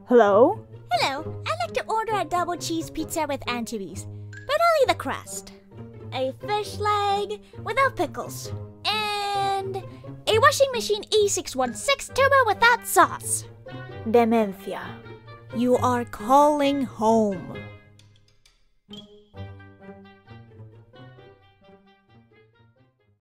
Hello? Hello, I'd like to order a double cheese pizza with anchovies, but only the crust. A fish leg without pickles. And a washing machine E616 turbo without sauce. Demencia. You are calling home.